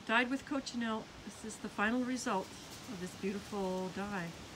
Dyed with cochineal. This is the final result of this beautiful dye.